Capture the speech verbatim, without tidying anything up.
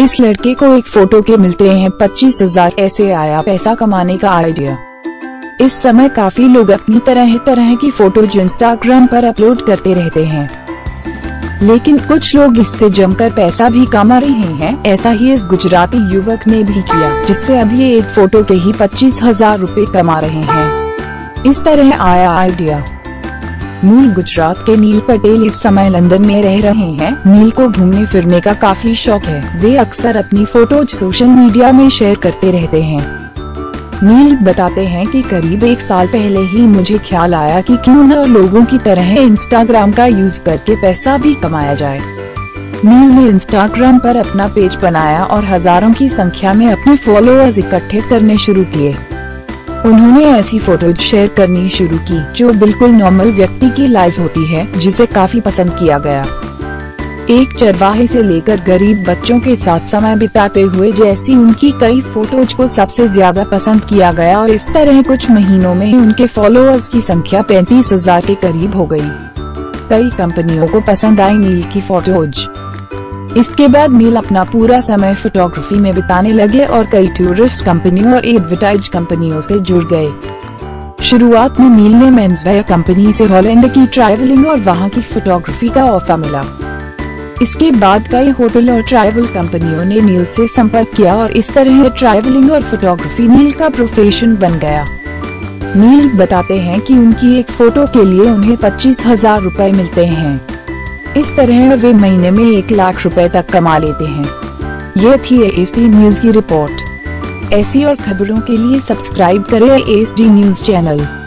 इस लड़के को एक फोटो के मिलते हैं पच्चीस हजार। ऐसे आया पैसा कमाने का आइडिया। इस समय काफी लोग अपनी तरह तरह की फोटो इंस्टाग्राम पर अपलोड करते रहते हैं, लेकिन कुछ लोग इससे जमकर पैसा भी कमा रहे हैं। ऐसा ही इस गुजराती युवक ने भी किया, जिससे अब ये एक फोटो के ही पच्चीस हजार रूपए कमा रहे हैं। इस तरह आया आइडिया। मूल गुजरात के नील पटेल इस समय लंदन में रह रहे हैं। नील को घूमने फिरने का काफी शौक है। वे अक्सर अपनी फोटोज सोशल मीडिया में शेयर करते रहते हैं। नील बताते हैं कि करीब एक साल पहले ही मुझे ख्याल आया कि क्यों न लोगों की तरह इंस्टाग्राम का यूज करके पैसा भी कमाया जाए। नील ने इंस्टाग्राम पर अपना पेज बनाया और हजारों की संख्या में अपने फॉलोअर्स इकट्ठे करने शुरू किए। उन्होंने ऐसी फोटोज शेयर करनी शुरू की जो बिल्कुल नॉर्मल व्यक्ति की लाइफ होती है, जिसे काफी पसंद किया गया। एक चरवाहे से लेकर गरीब बच्चों के साथ समय बिताते हुए जैसी उनकी कई फोटोज को सबसे ज्यादा पसंद किया गया और इस तरह कुछ महीनों में ही उनके फॉलोअर्स की संख्या पैंतीस हजार के करीब हो गई। कई कंपनियों को पसंद आई नील की फोटोज। इसके बाद नील अपना पूरा समय फोटोग्राफी में बिताने लगे और कई टूरिस्ट कंपनियों और एडवर्टाइज कंपनियों से जुड़ गए। शुरुआत में नील ने मेंसवेयर कंपनी से हॉलैंड की ट्रैवलिंग और वहां की फोटोग्राफी का ऑफर मिला। इसके बाद कई होटल और ट्रैवल कंपनियों ने नील से संपर्क किया और इस तरह ट्रैवलिंग और फोटोग्राफी नील का प्रोफेशन बन गया। नील बताते हैं कि उनकी एक फोटो के लिए उन्हें पच्चीस हजार रूपए मिलते हैं। इस तरह वे महीने में एक लाख रुपए तक कमा लेते हैं। ये थी एएसडी न्यूज की रिपोर्ट। ऐसी और खबरों के लिए सब्सक्राइब करें एएसडी न्यूज चैनल।